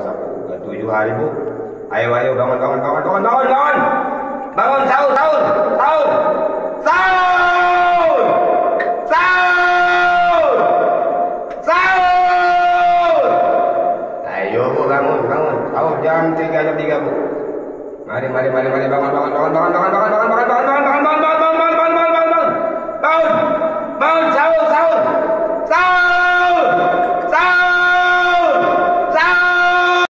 puasa Bu. Udah 7 hari Bu. Ayo bangun. Bangun sahur. Ayo Bu bangun. Sahur jam 3 Bu. Mari bangun.